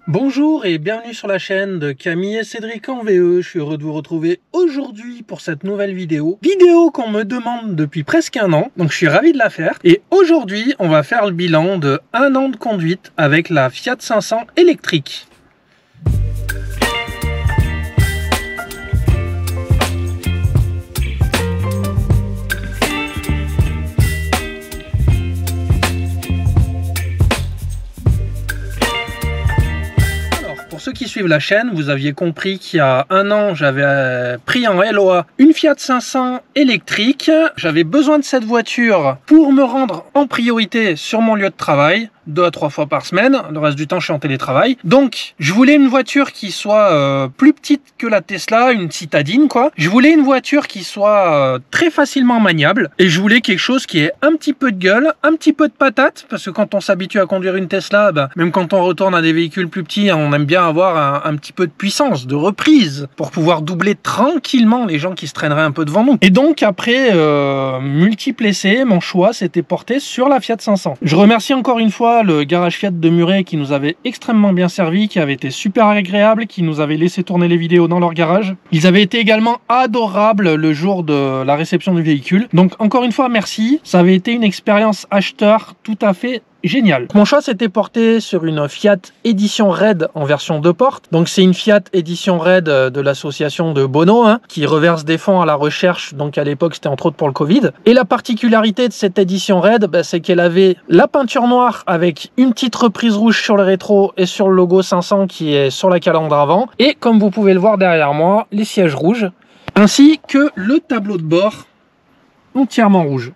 Bonjour et bienvenue sur la chaîne de Camille et Cédric en VE. Je suis heureux de vous retrouver aujourd'hui pour cette nouvelle vidéo. Vidéo qu'on me demande depuis presque un an, donc je suis ravi de la faire. Et aujourd'hui, on va faire le bilan de 1 an de conduite avec la Fiat 500 électrique. Pour ceux qui suivent la chaîne, vous aviez compris qu'il y a un an, j'avais pris en LOA une Fiat 500 électrique. J'avais besoin de cette voiture pour me rendre en priorité sur mon lieu de travail, 2 à 3 fois par semaine. Le reste du temps, je suis en télétravail. Donc, je voulais une voiture qui soit plus petite que la Tesla, une citadine, quoi. Je voulais une voiture qui soit très facilement maniable. Et je voulais quelque chose qui ait un petit peu de gueule, un petit peu de patate. Parce que quand on s'habitue à conduire une Tesla, même quand on retourne à des véhicules plus petits, on aime bien avoir un petit peu de puissance, de reprise, pour pouvoir doubler tranquillement les gens qui se traîneraient un peu devant nous. Et donc, après multiples essais, mon choix s'était porté sur la Fiat 500. Je remercie encore une fois le garage Fiat de Muret qui nous avait extrêmement bien servi, qui avait été super agréable, qui nous avait laissé tourner les vidéos dans leur garage. Ils avaient été également adorables le jour de la réception du véhicule. Donc encore une fois, merci. Ça avait été une expérience acheteur tout à fait génial. Mon choix s'était porté sur une Fiat Edition Red en version 2 portes. Donc c'est une Fiat Edition Red de l'association de Bono, qui reverse des fonds à la recherche. Donc à l'époque c'était entre autres pour le Covid. Et la particularité de cette Edition Red, c'est qu'elle avait la peinture noire avec une petite reprise rouge sur le rétro et sur le logo 500 qui est sur la calandre avant. Et comme vous pouvez le voir derrière moi, les sièges rouges, ainsi que le tableau de bord entièrement rouge.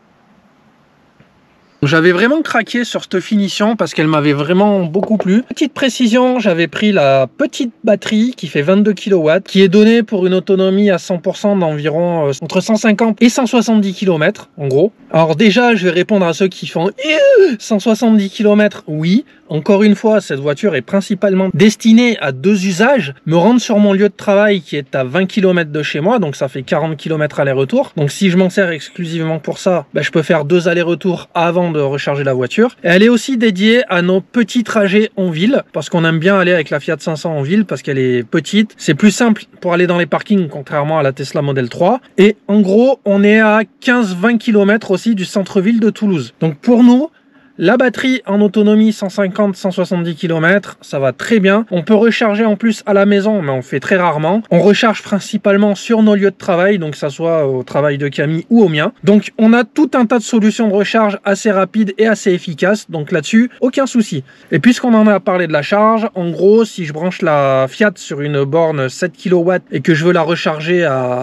J'avais vraiment craqué sur cette finition parce qu'elle m'avait vraiment beaucoup plu. Petite précision, j'avais pris la petite batterie qui fait 22 kW, qui est donnée pour une autonomie à 100% d'environ entre 150 et 170 km en gros. Alors déjà, je vais répondre à ceux qui font 170 km, oui. Encore une fois, cette voiture est principalement destinée à 2 usages. Me rendre sur mon lieu de travail qui est à 20 km de chez moi, donc ça fait 40 km aller-retour. Donc si je m'en sers exclusivement pour ça, je peux faire 2 allers-retours avant de recharger la voiture. Et elle est aussi dédiée à nos petits trajets en ville, parce qu'on aime bien aller avec la Fiat 500 en ville, parce qu'elle est petite. C'est plus simple pour aller dans les parkings, contrairement à la Tesla Model 3. Et en gros, on est à 15-20 km aussi du centre-ville de Toulouse. Donc pour nous, la batterie en autonomie 150-170 km, ça va très bien. On peut recharger en plus à la maison, mais on fait très rarement. On recharge principalement sur nos lieux de travail, donc que ça soit au travail de Camille ou au mien. Donc on a tout un tas de solutions de recharge assez rapides et assez efficaces. Donc là-dessus, aucun souci. Et puisqu'on en a parlé de la charge, en gros, si je branche la Fiat sur une borne 7 kW et que je veux la recharger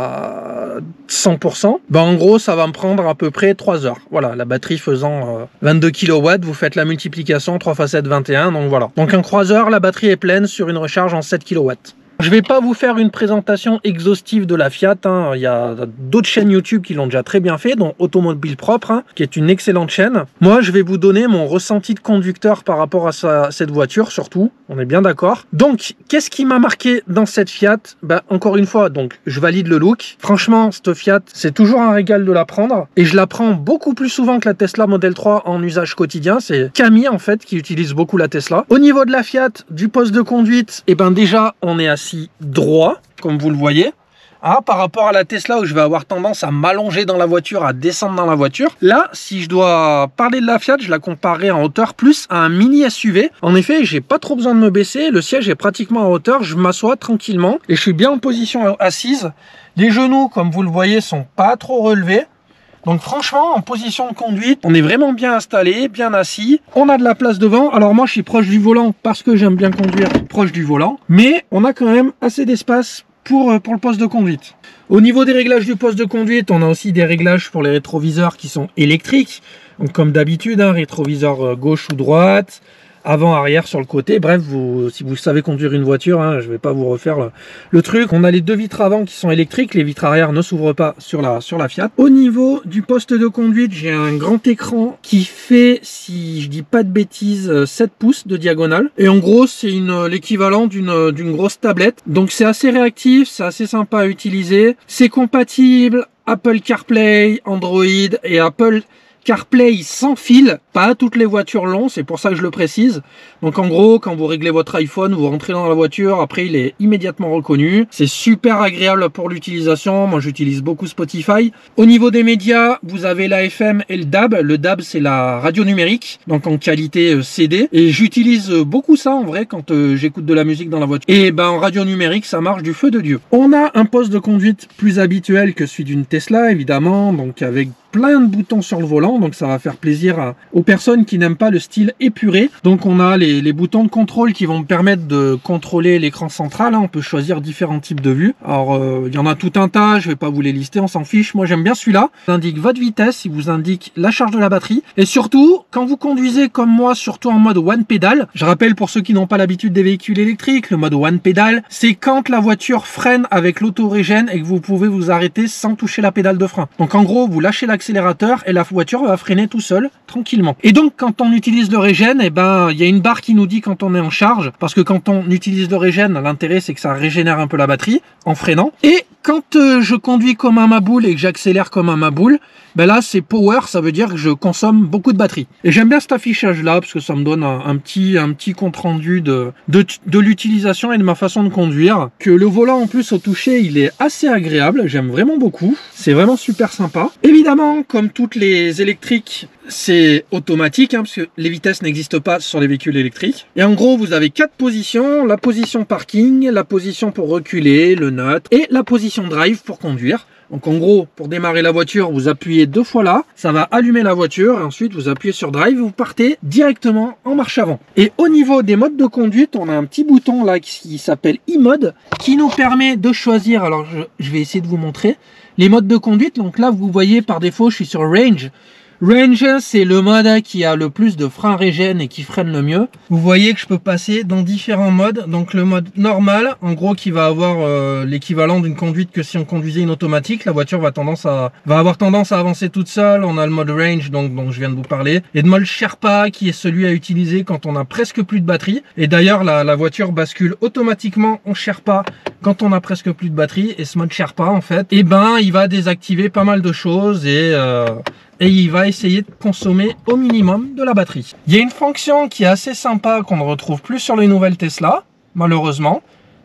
à 100%, en gros, ça va me prendre à peu près 3 heures. Voilà, la batterie faisant 22 kW. Vous faites la multiplication, 3 x 7, 21, donc voilà. Donc en 3 heures, la batterie est pleine sur une recharge en 7 kW. Je vais pas vous faire une présentation exhaustive de la Fiat, il y a d'autres chaînes YouTube qui l'ont déjà très bien fait, dont Automobile Propre, qui est une excellente chaîne. Moi, je vais vous donner mon ressenti de conducteur par rapport à cette voiture, surtout, on est bien d'accord. Donc, qu'est-ce qui m'a marqué dans cette Fiat? Encore une fois, donc, je valide le look. Franchement, cette Fiat, c'est toujours un régal de la prendre, et je la prends beaucoup plus souvent que la Tesla Model 3 en usage quotidien. C'est Camille, en fait, qui utilise beaucoup la Tesla. Au niveau de la Fiat, du poste de conduite, déjà, on est assis droit, comme vous le voyez. Par rapport à la Tesla où je vais avoir tendance à m'allonger dans la voiture, à descendre dans la voiture. Là, si je dois parler de la Fiat, je la comparerai en hauteur plus à un mini SUV. En effet, j'ai pas trop besoin de me baisser. Le siège est pratiquement en hauteur. Je m'assois tranquillement et je suis bien en position assise. Les genoux, comme vous le voyez, sont pas trop relevés. Donc franchement, en position de conduite, on est vraiment bien installé, bien assis. On a de la place devant. Alors moi, je suis proche du volant parce que j'aime bien conduire proche du volant. Mais on a quand même assez d'espace pour le poste de conduite. Au niveau des réglages du poste de conduite, on a aussi des réglages pour les rétroviseurs qui sont électriques. Donc comme d'habitude, rétroviseur gauche ou droite, avant, arrière, sur le côté. Bref, si vous savez conduire une voiture, je vais pas vous refaire le truc. On a les 2 vitres avant qui sont électriques. Les vitres arrière ne s'ouvrent pas sur la Fiat. Au niveau du poste de conduite, j'ai un grand écran qui fait, si je dis pas de bêtises, 7 pouces de diagonale. Et en gros, c'est l'équivalent d'une grosse tablette. Donc c'est assez réactif, c'est assez sympa à utiliser. C'est compatible Apple CarPlay, Android et Apple CarPlay sans fil, pas à toutes les voitures l'ont, c'est pour ça que je le précise. Donc en gros, quand vous réglez votre iPhone, vous rentrez dans la voiture, après il est immédiatement reconnu. C'est super agréable pour l'utilisation, moi j'utilise beaucoup Spotify. Au niveau des médias, vous avez la FM et le DAB. Le DAB c'est la radio numérique, donc en qualité CD. Et j'utilise beaucoup ça en vrai quand j'écoute de la musique dans la voiture. Et ben en radio numérique, ça marche du feu de Dieu. On a un poste de conduite plus habituel que celui d'une Tesla évidemment, donc avec plein de boutons sur le volant, donc ça va faire plaisir aux personnes qui n'aiment pas le style épuré. Donc on a les boutons de contrôle qui vont me permettre de contrôler l'écran central, hein. On peut choisir différents types de vues. Alors il y en a tout un tas, je vais pas vous les lister, on s'en fiche. Moi j'aime bien celui-là. Il indique votre vitesse, il vous indique la charge de la batterie. Et surtout, quand vous conduisez comme moi, surtout en mode one pédale, je rappelle pour ceux qui n'ont pas l'habitude des véhicules électriques, le mode one pédale, c'est quand la voiture freine avec l'autorégène et que vous pouvez vous arrêter sans toucher la pédale de frein. Donc en gros, vous lâchez l'accélérateur et la voiture va freiner tout seul, tranquillement. Et donc, quand on utilise le régène, eh ben, il y a une barre qui nous dit quand on est en charge, parce que quand on utilise le régène, l'intérêt c'est que ça régénère un peu la batterie en freinant. Et quand je conduis comme un maboule et que j'accélère comme un maboule, ben là c'est power, ça veut dire que je consomme beaucoup de batterie. Et j'aime bien cet affichage là parce que ça me donne un petit compte rendu de l'utilisation et de ma façon de conduire. Que le volant en plus au toucher il est assez agréable, j'aime vraiment beaucoup, c'est vraiment super sympa. Évidemment comme toutes les électriques c'est automatique hein, parce que les vitesses n'existent pas sur les véhicules électriques. Et en gros vous avez 4 positions, la position parking, la position pour reculer, le neutre et la position drive pour conduire. Donc en gros, pour démarrer la voiture, vous appuyez 2 fois là, ça va allumer la voiture, et ensuite vous appuyez sur drive, vous partez directement en marche avant. Et au niveau des modes de conduite, on a un petit bouton là qui s'appelle e-mode, qui nous permet de choisir, alors je vais essayer de vous montrer, les modes de conduite. Donc là, vous voyez par défaut, je suis sur range. Range, c'est le mode qui a le plus de frein régène et qui freine le mieux. Vous voyez que je peux passer dans différents modes. Donc le mode normal, en gros, qui va avoir l'équivalent d'une conduite que si on conduisait une automatique. La voiture va avoir tendance à avancer toute seule. On a le mode range, donc dont je viens de vous parler. Et le mode Sherpa, qui est celui à utiliser quand on a presque plus de batterie. Et d'ailleurs, la voiture bascule automatiquement en Sherpa quand on a presque plus de batterie. Et ce mode Sherpa, en fait, eh ben, il va désactiver pas mal de choses et il va essayer de consommer au minimum de la batterie. Il y a une fonction qui est assez sympa qu'on ne retrouve plus sur les nouvelles Tesla, malheureusement.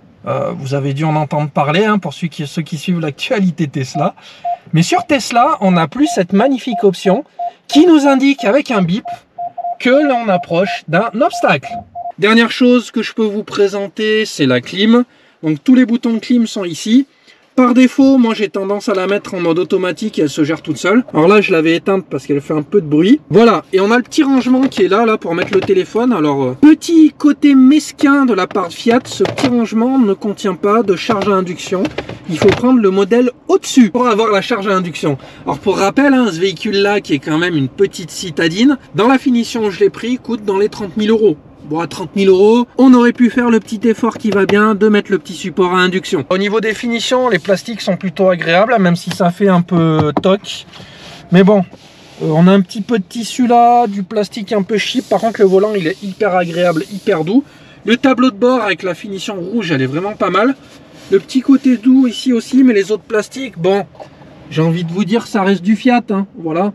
Vous avez dû en entendre parler hein, pour ceux qui suivent l'actualité Tesla. Mais sur Tesla, on n'a plus cette magnifique option qui nous indique avec un bip que l'on approche d'un obstacle. Dernière chose que je peux vous présenter, c'est la clim. Donc tous les boutons de clim sont ici. Par défaut, moi j'ai tendance à la mettre en mode automatique et elle se gère toute seule. Alors là, je l'avais éteinte parce qu'elle fait un peu de bruit. Voilà, et on a le petit rangement qui est là pour mettre le téléphone. Alors, petit côté mesquin de la part de Fiat, ce petit rangement ne contient pas de charge à induction. Il faut prendre le modèle au-dessus pour avoir la charge à induction. Alors pour rappel, hein, ce véhicule-là, qui est quand même une petite citadine, dans la finition où je l'ai pris, coûte dans les 30 000 €. Bon, à 30 000 €, on aurait pu faire le petit effort qui va bien de mettre le petit support à induction. Au niveau des finitions, les plastiques sont plutôt agréables, même si ça fait un peu toc. Mais bon, on a un petit peu de tissu là, du plastique un peu cheap. Par contre, le volant, il est hyper agréable, hyper doux. Le tableau de bord avec la finition rouge, elle est vraiment pas mal. Le petit côté doux ici aussi, mais les autres plastiques, bon, j'ai envie de vous dire, ça reste du Fiat, hein, voilà.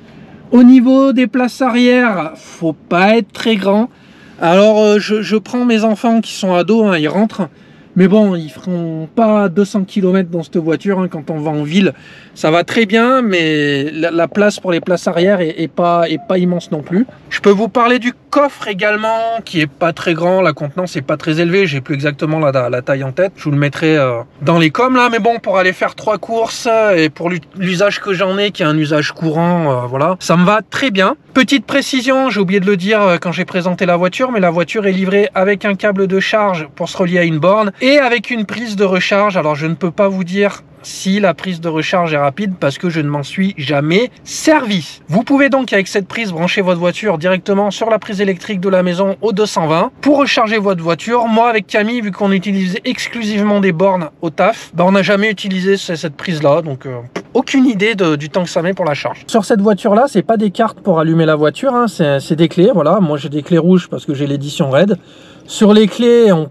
Au niveau des places arrière, faut pas être très grand. Alors je prends mes enfants qui sont ados, hein, ils rentrent, mais bon, ils feront pas 200 km dans cette voiture hein, quand on va en ville. Ça va très bien, mais la place pour les places arrière est pas immense non plus. Je peux vous parler du coffre également, qui est pas très grand, la contenance est pas très élevée, j'ai plus exactement la taille en tête. Je vous le mettrai dans les coms là, mais bon, pour aller faire 3 courses et pour l'usage que j'en ai, qui est un usage courant, voilà, ça me va très bien. Petite précision, j'ai oublié de le dire quand j'ai présenté la voiture, mais la voiture est livrée avec un câble de charge pour se relier à une borne et avec une prise de recharge. Alors je ne peux pas vous dire si la prise de recharge est rapide parce que je ne m'en suis jamais servi. Vous pouvez donc avec cette prise brancher votre voiture directement sur la prise électrique de la maison au 220 pour recharger votre voiture. Moi avec Camille, vu qu'on utilisait exclusivement des bornes au taf, on n'a jamais utilisé cette prise là, donc aucune idée du temps que ça met pour la charge. Sur cette voiture là, c'est pas des cartes pour allumer la voiture, hein, c'est des clés. Voilà, moi j'ai des clés rouges parce que j'ai l'édition Red. Sur les clés, on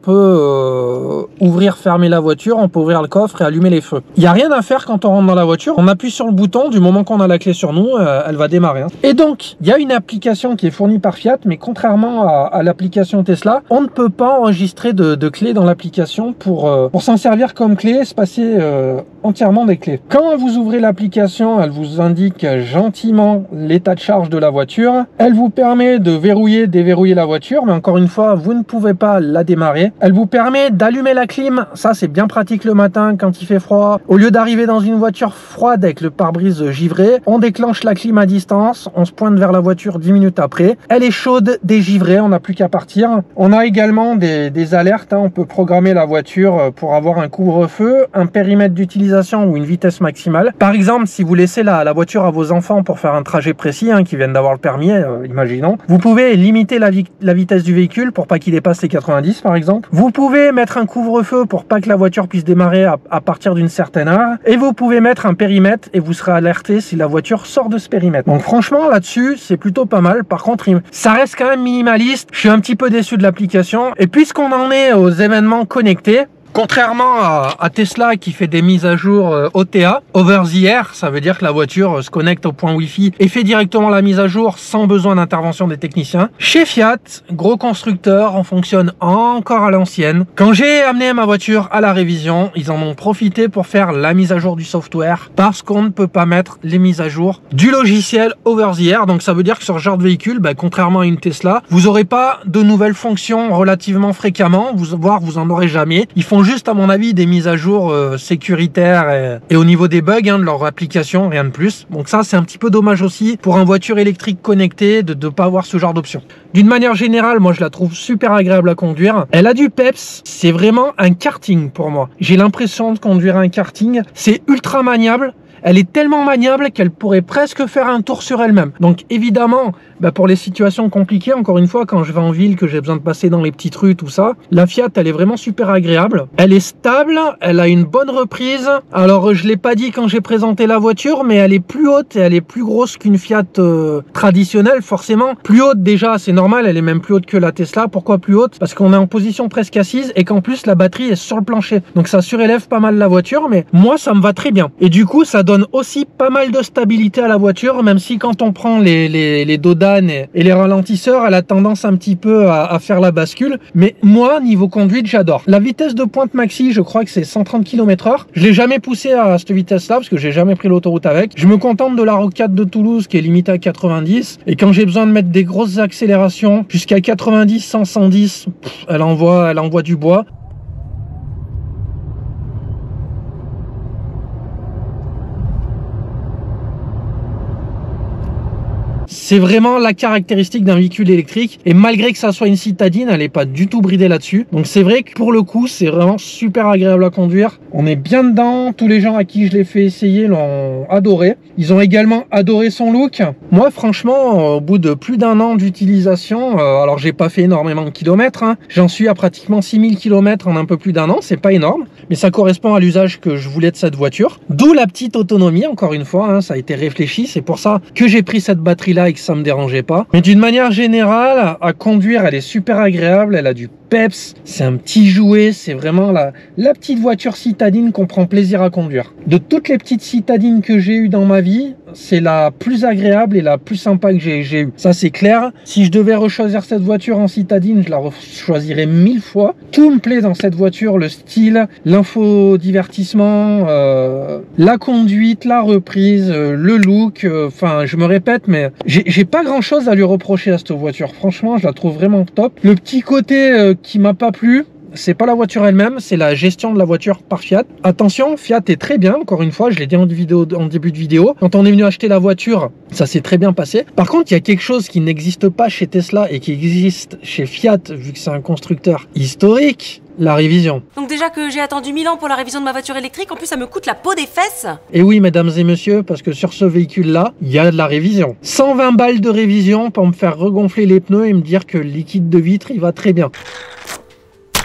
peut ouvrir, fermer la voiture, on peut ouvrir le coffre et allumer les feux. Il n'y a rien à faire quand on rentre dans la voiture. On appuie sur le bouton, du moment qu'on a la clé sur nous, elle va démarrer. Et donc, il y a une application qui est fournie par Fiat, mais contrairement à l'application Tesla, on ne peut pas enregistrer de clés dans l'application pour s'en servir comme clé, se passer entièrement des clés. Quand vous ouvrez l'application, elle vous indique gentiment l'état de charge de la voiture. Elle vous permet de verrouiller, déverrouiller la voiture, mais encore une fois, vous ne pouvez pas la démarrer. Elle vous permet d'allumer la clim. Ça, c'est bien pratique le matin quand il fait froid. Au lieu d'arriver dans une voiture froide avec le pare-brise givré, on déclenche la clim à distance, on se pointe vers la voiture 10 minutes après. Elle est chaude, dégivrée, on n'a plus qu'à partir. On a également des alertes, hein. On peut programmer la voiture pour avoir un couvre-feu, un périmètre d'utilisation ou une vitesse maximale. Par exemple, si vous laissez la voiture à vos enfants pour faire un trajet précis, hein, qui viennent d'avoir le permis, imaginons, vous pouvez limiter la vitesse du véhicule pour pas qu'il dépasse les 90 par exemple. Vous pouvez mettre un couvre-feu pour pas que la voiture puisse démarrer à partir d'une certaine heure, et vous pouvez mettre un périmètre et vous serez alerté si la voiture sort de ce périmètre. Donc franchement là-dessus c'est plutôt pas mal. Par contre ça reste quand même minimaliste. Je suis un petit peu déçu de l'application, et puisqu'on en est aux événements connectés, contrairement à Tesla qui fait des mises à jour OTA, over the air, ça veut dire que la voiture se connecte au point Wi-Fi et fait directement la mise à jour sans besoin d'intervention des techniciens. Chez Fiat, gros constructeur, on fonctionne encore à l'ancienne. Quand j'ai amené ma voiture à la révision, ils en ont profité pour faire la mise à jour du software, parce qu'on ne peut pas mettre les mises à jour du logiciel over the air. Donc ça veut dire que sur ce genre de véhicule, contrairement à une Tesla, vous n'aurez pas de nouvelles fonctions relativement fréquemment, voire vous en aurez jamais. Ils font juste à mon avis des mises à jour sécuritaires et au niveau des bugs, hein, de leur application, rien de plus. Donc ça c'est un petit peu dommage aussi pour une voiture électrique connectée de ne pas avoir ce genre d'option. D'une manière générale, moi je la trouve super agréable à conduire. Elle a du peps, c'est vraiment un karting pour moi. J'ai l'impression de conduire un karting, c'est ultra maniable. Elle est tellement maniable qu'elle pourrait presque faire un tour sur elle-même. Donc évidemment, pour les situations compliquées, encore une fois, quand je vais en ville, que j'ai besoin de passer dans les petites rues, tout ça, la Fiat, elle est vraiment super agréable. Elle est stable, elle a une bonne reprise. Alors je l'ai pas dit quand j'ai présenté la voiture, mais elle est plus haute et elle est plus grosse qu'une Fiat traditionnelle, forcément. Plus haute déjà, c'est normal, elle est même plus haute que la Tesla. Pourquoi plus haute? Parce qu'on est en position presque assise et qu'en plus la batterie est sur le plancher. Donc ça surélève pas mal la voiture, mais moi ça me va très bien. Et du coup, ça donne aussi pas mal de stabilité à la voiture, même si quand on prend les dodanes et les ralentisseurs, elle a tendance un petit peu à faire la bascule. Mais moi, niveau conduite, j'adore. La vitesse de pointe maxi, je crois que c'est 130 km/h. Je l'ai jamais poussé à cette vitesse-là, parce que j'ai jamais pris l'autoroute avec. Je me contente de la rocade de Toulouse, qui est limitée à 90. Et quand j'ai besoin de mettre des grosses accélérations, jusqu'à 90, 100, 110, elle envoie du bois. C'est vraiment la caractéristique d'un véhicule électrique, et malgré que ça soit une citadine, elle n'est pas du tout bridée là-dessus. Donc c'est vrai que pour le coup, c'est vraiment super agréable à conduire. On est bien dedans, tous les gens à qui je l'ai fait essayer l'ont adoré. Ils ont également adoré son look. Moi franchement, au bout de plus d'un an d'utilisation, alors j'ai pas fait énormément de kilomètres, hein, j'en suis à pratiquement 6000 km en un peu plus d'un an, c'est pas énorme, mais ça correspond à l'usage que je voulais de cette voiture. D'où la petite autonomie, encore une fois, hein, ça a été réfléchi, c'est pour ça que j'ai pris cette batterie-là et que ça me dérangeait pas. Mais d'une manière générale, à conduire, elle est super agréable, elle a du peps, c'est un petit jouet, c'est vraiment la petite voiture citadine qu'on prend plaisir à conduire. De toutes les petites citadines que j'ai eues dans ma vie, c'est la plus agréable et la plus sympa que j'ai eue. Ça c'est clair. Si je devais rechoisir cette voiture en citadine, je la choisirais 1000 fois. Tout me plaît dans cette voiture, le style, l'infodivertissement, la conduite, la reprise, le look. Enfin, je me répète, mais j'ai pas grand chose à lui reprocher à cette voiture. Franchement, je la trouve vraiment top. Le petit côté qui m'a pas plu, c'est pas la voiture elle-même, c'est la gestion de la voiture par Fiat. Attention, Fiat est très bien, encore une fois, je l'ai dit en début de vidéo. Quand on est venu acheter la voiture, ça s'est très bien passé. Par contre, il y a quelque chose qui n'existe pas chez Tesla et qui existe chez Fiat, vu que c'est un constructeur historique. La révision. Donc déjà que j'ai attendu 1000 ans pour la révision de ma voiture électrique, en plus ça me coûte la peau des fesses. Et oui, mesdames et messieurs, parce que sur ce véhicule-là, il y a de la révision. 120 balles de révision pour me faire regonfler les pneus et me dire que le liquide de vitre, il va très bien.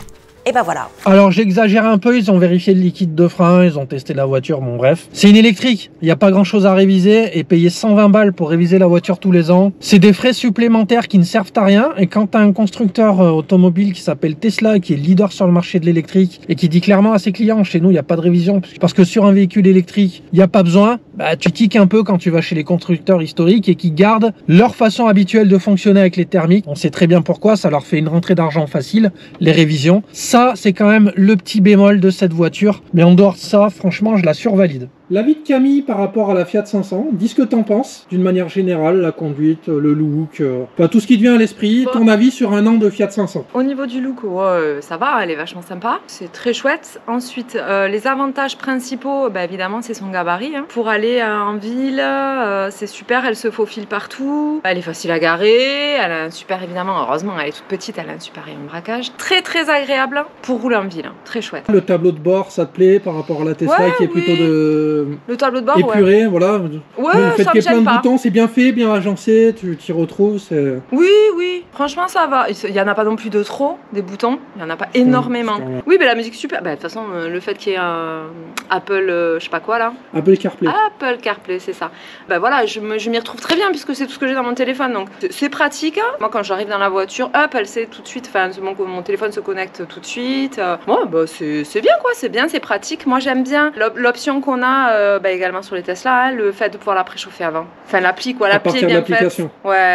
Et ben voilà. Alors j'exagère un peu, ils ont vérifié le liquide de frein, ils ont testé la voiture, bon bref. C'est une électrique, il n'y a pas grand chose à réviser et payer 120 balles pour réviser la voiture tous les ans, c'est des frais supplémentaires qui ne servent à rien. Et quand tu as un constructeur automobile qui s'appelle Tesla, qui est leader sur le marché de l'électrique et qui dit clairement à ses clients, chez nous il n'y a pas de révision parce que sur un véhicule électrique il n'y a pas besoin, bah, tu tiques un peu quand tu vas chez les constructeurs historiques et qui gardent leur façon habituelle de fonctionner avec les thermiques. On sait très bien pourquoi, ça leur fait une rentrée d'argent facile, les révisions. Ça, c'est quand même le petit bémol de cette voiture. Mais en dehors de ça, franchement, je la survalide. L'avis de Camille par rapport à la Fiat 500, dis ce que t'en penses, d'une manière générale, la conduite, le look, enfin, tout ce qui te vient à l'esprit, ton avis sur un an de Fiat 500. Au niveau du look, ça va, elle est vachement sympa, c'est très chouette. Ensuite, les avantages principaux, bah, évidemment, c'est son gabarit. Hein. Pour aller en ville, c'est super, elle se faufile partout, elle est facile à garer, elle a un super, évidemment, heureusement, elle est toute petite, elle a un super rayon de braquage. Très, très agréable pour rouler en ville, hein. Très chouette. Le tableau de bord, ça te plaît par rapport à la Tesla qui est plutôt de... Le tableau de bord, épuré, voilà. Ouais, le fait ça qu'il y ait me plein gêne de boutons, c'est bien fait, bien agencé, tu t'y retrouves. Oui, oui, franchement ça va. Il n'y en a pas non plus de trop, des boutons. Il n'y en a pas énormément. Oui, mais la musique super. Bah, de toute façon, le fait qu'il y ait un Apple, je sais pas quoi là. Apple CarPlay. Apple CarPlay, c'est ça. Bah voilà, je m'y retrouve très bien puisque c'est tout ce que j'ai dans mon téléphone. Donc c'est pratique. Moi, quand j'arrive dans la voiture, hop, elle sait tout de suite. Enfin, mon téléphone se connecte tout de suite. Bon, bah c'est bien quoi, c'est bien, c'est pratique. Moi, j'aime bien l'option qu'on a également sur les Tesla, hein, le fait de pouvoir la préchauffer avant. Enfin, l'appli quoi, l'appli est bien faite.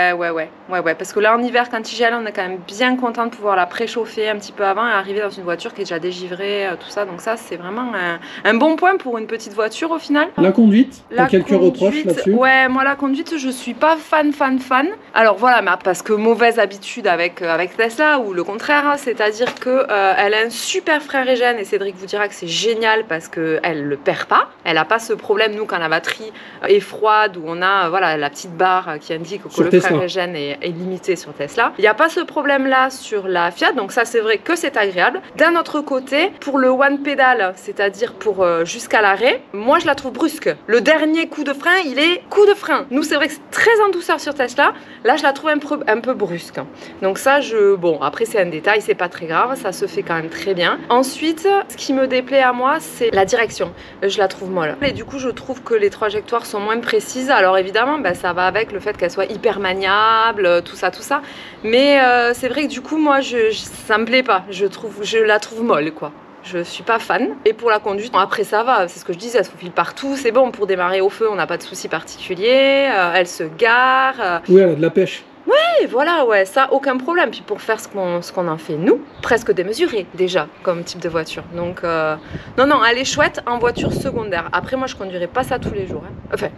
Ouais, parce que là en hiver, quand il gèle, on est quand même bien content de pouvoir la préchauffer un petit peu avant et arriver dans une voiture qui est déjà dégivrée, tout ça. Donc ça, c'est vraiment un bon point pour une petite voiture au final. La conduite, t'as quelques reproches là-dessus? Ouais, moi la conduite, je suis pas fan. Alors voilà, mais parce que mauvaise habitude avec Tesla ou le contraire, hein, c'est-à-dire que elle a un super frein régène et Cédric vous dira que c'est génial parce que elle le perd pas. Elle a pas ce problème, nous, quand la batterie est froide, où on a la petite barre qui indique que le frein régène est limité sur Tesla. Il n'y a pas ce problème-là sur la Fiat, donc ça, c'est vrai que c'est agréable. D'un autre côté, pour le one pedal, c'est-à-dire pour jusqu'à l'arrêt, moi, je la trouve brusque. Le dernier coup de frein, il est coup de frein. Nous, c'est vrai que c'est très en douceur sur Tesla. Là, je la trouve un peu brusque. Donc ça, bon, après, c'est un détail, c'est pas très grave, ça se fait quand même très bien. Ensuite, ce qui me déplaît à moi, c'est la direction. Je la trouve molle. Et du coup, je trouve que les trajectoires sont moins précises. Alors évidemment, ça va avec le fait qu'elle soit hyper maniable, tout ça. Mais c'est vrai que du coup, moi, ça me plaît pas. Je la trouve molle, quoi. Je suis pas fan. Et pour la conduite, après ça va, c'est ce que je disais, elle se faufile partout, c'est bon. Pour démarrer au feu, on n'a pas de soucis particuliers. Elle se gare. Oui, elle a de la pêche. Ouais, voilà, ouais, ça, aucun problème. Puis pour faire ce qu'on en fait, nous, presque démesuré déjà, comme type de voiture. Donc, non, elle est chouette en voiture secondaire. Après, moi, je conduirais pas ça tous les jours. Hein. Enfin,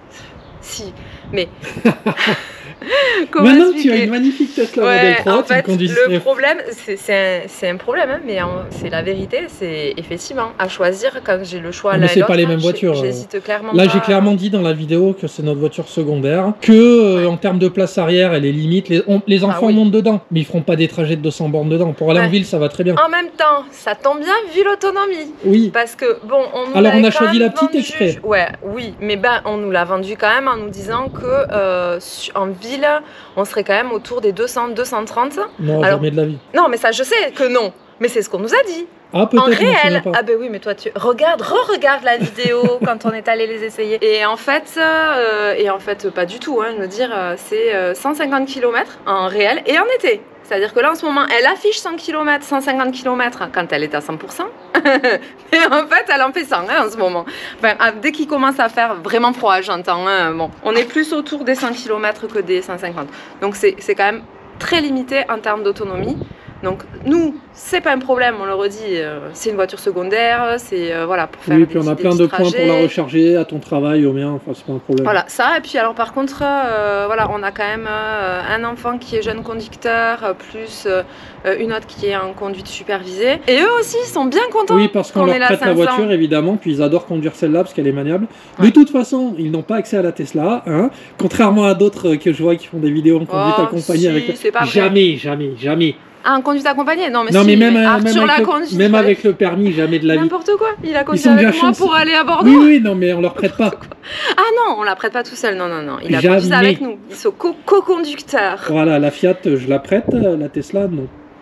si, mais... Maintenant, tu as une magnifique Tesla Model 3, en fait, le problème, c'est un problème, hein, mais c'est la vérité, c'est effectivement à choisir quand j'ai le choix. Mais c'est pas les mêmes voitures. J'hésite clairement. Là, j'ai clairement dit dans la vidéo que c'est notre voiture secondaire, que en termes de place arrière, elle est limite. Les enfants montent dedans, mais ils feront pas des trajets de 200 bornes dedans. Pour aller en ville, ça va très bien. En même temps, ça tombe bien vu l'autonomie. Oui. Parce que bon, on a choisi la petite exprès. Oui, mais on nous l'a vendu quand même en nous disant que en ville, on serait quand même autour des 200, 230. Non, jamais de la vie. Non, mais ça, je sais que non. Mais c'est ce qu'on nous a dit. Ah, peut-être. En réel, oui, mais toi, re-regarde la vidéo quand on est allé les essayer. Et en fait, pas du tout. Hein, je veux dire, c'est 150 km en réel et en été. C'est-à-dire que là, en ce moment, elle affiche 100 km, 150 km quand elle est à 100%. Mais en fait, elle en fait 100 hein, en ce moment. Enfin, dès qu'il commence à faire vraiment froid, j'entends. Hein, bon, on est plus autour des 100 km que des 150. Donc, c'est quand même très limité en termes d'autonomie. Donc nous, c'est pas un problème, on le redit, c'est une voiture secondaire, c'est voilà pour faire. Oui, puis on a plein de points pour la recharger à ton travail, au mien, enfin c'est pas un problème. Voilà, ça, et puis alors par contre, voilà, on a quand même un enfant qui est jeune conducteur, plus une autre qui est en conduite supervisée. Et eux aussi, ils sont bien contents. Oui, parce qu'on leur prête la voiture, évidemment, puis ils adorent conduire celle-là parce qu'elle est maniable. Ouais. De toute façon, ils n'ont pas accès à la Tesla, hein, contrairement à d'autres que je vois qui font des vidéos en conduite accompagnée avec. Jamais. Ah, en conduite accompagnée? Non, mais non, si, mais même, même avec le permis, jamais de la vie. N'importe quoi. Il a conduit avec moi pour aller à Bordeaux. Oui, non, mais on leur prête pas. Ah non, on la prête pas tout seul. Non. Il a conduit avec nous. Ils sont co-conducteurs. Voilà, la Fiat, je la prête. La Tesla, non.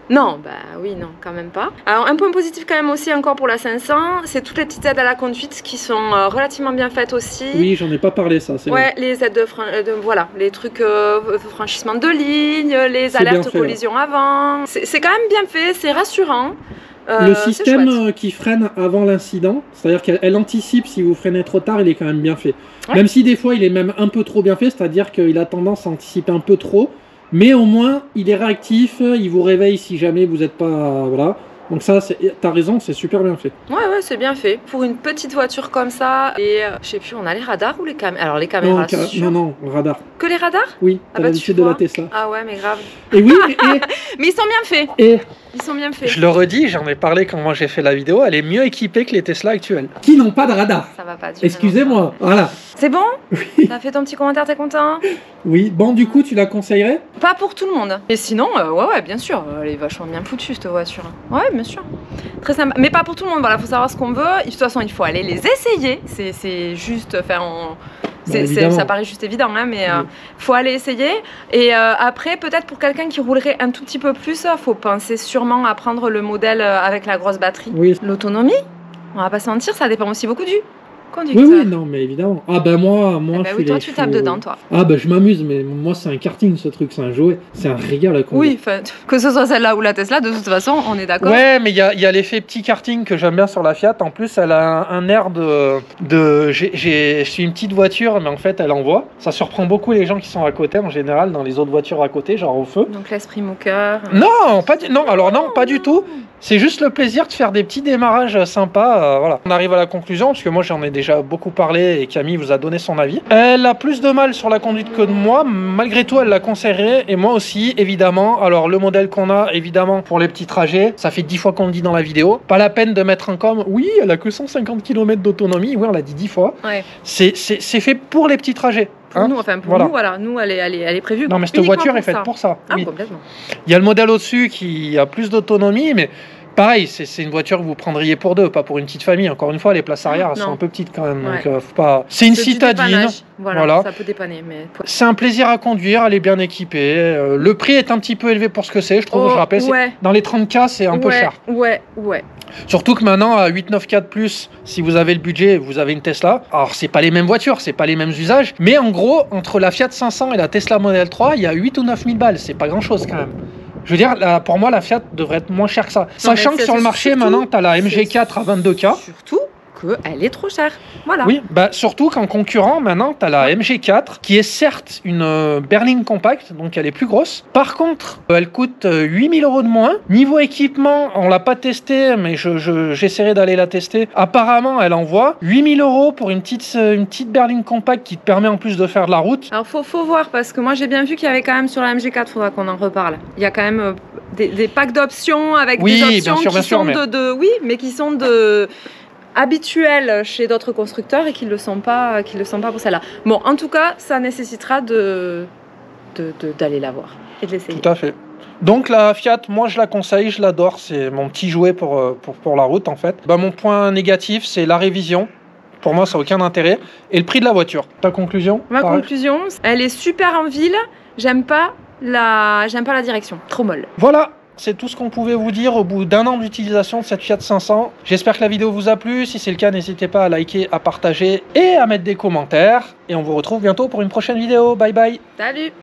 Non, bah oui, non, quand même pas. Alors un point positif quand même aussi encore pour la 500, c'est toutes les petites aides à la conduite qui sont relativement bien faites aussi. Oui, j'en ai pas parlé ça. Ouais, les aides voilà, les trucs franchissement de ligne, les C'est bien alertes fait, collision avant. C'est quand même bien fait, c'est rassurant. Le c'est système chouette. qui freine avant l'incident, c'est-à-dire qu'elle anticipe si vous freinez trop tard, il est quand même bien fait. Ouais. Même si des fois il est même un peu trop bien fait, c'est-à-dire qu'il a tendance à anticiper un peu trop, mais au moins il est réactif, il vous réveille si jamais vous n'êtes pas... Voilà. Donc ça, t'as raison, c'est super bien fait. Ouais, c'est bien fait. Pour une petite voiture comme ça, et je sais plus, on a les radars ou les caméras? Alors les caméras, Non, radar. Que les radars? Oui, Ah t'as bah, l'habitude tu de la vois. Tesla. Ah ouais, mais grave. Et oui, Mais ils sont bien faits. et Ils sont bien faits. je le redis, j'en ai parlé quand moi j'ai fait la vidéo, elle est mieux équipée que les Tesla actuelles. Qui n'ont pas de radar. Ça va pas du Excusez-moi, voilà. C'est bon? Oui. T'as fait ton petit commentaire, t'es content? Oui, bon du coup tu la conseillerais? Pas pour tout le monde. Et sinon, ouais, bien sûr. Elle est vachement bien foutue cette voiture. Ouais, bien sûr. Très sympa. Mais pas pour tout le monde. Voilà, faut savoir ce qu'on veut. De toute façon, il faut aller les essayer. C'est juste faire ça paraît juste évident, hein, mais faut aller essayer. Et après, peut-être pour quelqu'un qui roulerait un tout petit peu plus, faut penser sûrement à prendre le modèle avec la grosse batterie. Oui. L'autonomie, on va pas se mentir, ça dépend aussi beaucoup du conducteur. Oui, non, mais évidemment. Ah ben moi, Eh ben je oui, suis toi, tu tapes dedans, toi. Ah ben je m'amuse, mais moi c'est un karting ce truc, c'est un jouet, c'est un régal à conduire. Oui, que ce soit celle-là ou la Tesla, de toute façon, on est d'accord. Ouais, mais il y a l'effet petit karting que j'aime bien sur la Fiat. En plus, elle a un air je suis une petite voiture, mais en fait, elle envoie. Ça surprend beaucoup les gens qui sont à côté, en général, dans les autres voitures à côté, genre au feu. Donc l'esprit moqueur. Non, pas du tout. C'est juste le plaisir de faire des petits démarrages sympas. Voilà. On arrive à la conclusion, parce que moi j'en ai déjà beaucoup parlé et Camille vous a donné son avis. Elle a plus de mal sur la conduite que de moi. Malgré tout, elle la conseillerait et moi aussi, évidemment. Alors le modèle qu'on a, évidemment, pour les petits trajets, ça fait 10 fois qu'on le dit dans la vidéo. Pas la peine de mettre un com. Oui, elle a que 150 km d'autonomie. Oui, on l'a dit 10 fois. Ouais. C'est fait pour les petits trajets. Pour nous, enfin pour nous, voilà, nous elle est prévue. Non mais cette voiture est faite pour ça. Ah, oui. complètement. Il y a le modèle au-dessus qui a plus d'autonomie, mais pareil, c'est une voiture que vous prendriez pour deux, pas pour une petite famille. Encore une fois, les places arrière elles sont un peu petites quand même. Ouais. Donc, faut pas... C'est une citadine. Voilà, ça peut dépanner. Mais... C'est un plaisir à conduire, elle est bien équipée. Le prix est un petit peu élevé pour ce que c'est, je trouve. Je rappelle, dans les 30K, c'est un peu cher. Ouais. Surtout que maintenant, à 894+, si vous avez le budget, vous avez une Tesla. Alors, c'est pas les mêmes voitures, c'est pas les mêmes usages. Mais en gros, entre la Fiat 500 et la Tesla Model 3, il y a 8 ou 9 000 balles. C'est pas grand-chose quand même. Je veux dire, pour moi, la Fiat devrait être moins chère que ça. Sachant que sur le marché, maintenant, tu as la MG4 à 22K. Surtout qu'elle est trop chère. Voilà. Oui, bah surtout qu'en concurrent, maintenant, tu as la MG4, qui est certes une berline compacte, donc elle est plus grosse. Par contre, elle coûte 8 000 € de moins. Niveau équipement, on l'a pas testé, mais j'essaierai d'aller la tester. Apparemment, elle envoie 8 000 € pour une petite berline compacte qui te permet en plus de faire de la route. Alors, faut voir, parce que moi, j'ai bien vu qu'il y avait quand même sur la MG4, faudra qu'on en reparle. Il y a quand même des packs d'options avec des options qui sont habituels chez d'autres constructeurs et qui ne le sont pas pour celle-là. Bon, en tout cas, ça nécessitera d'aller la voir et de l'essayer. Tout à fait. Donc la Fiat, moi je la conseille, je l'adore, c'est mon petit jouet pour la route en fait. Bah, mon point négatif, c'est la révision. Pour moi, ça n'a aucun intérêt. Et le prix de la voiture. Ta conclusion? Ma conclusion, elle est super en ville, j'aime pas la direction, trop molle. Voilà. C'est tout ce qu'on pouvait vous dire au bout d'un an d'utilisation de cette Fiat 500. J'espère que la vidéo vous a plu. Si c'est le cas, n'hésitez pas à liker, à partager et à mettre des commentaires. Et on vous retrouve bientôt pour une prochaine vidéo. Bye bye. Salut!